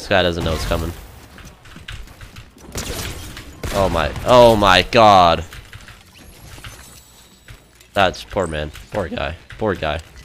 This guy doesn't know it's coming. Oh my god. That's poor man. Poor guy. Poor guy.